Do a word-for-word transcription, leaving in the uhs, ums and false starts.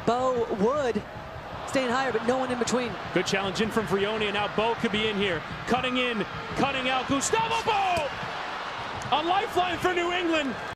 Bou would. Staying higher, but no one in between. Good challenge in from Frioni, and now Bou could be in here. Cutting in, cutting out. Gustavo Bou! A lifeline for New England.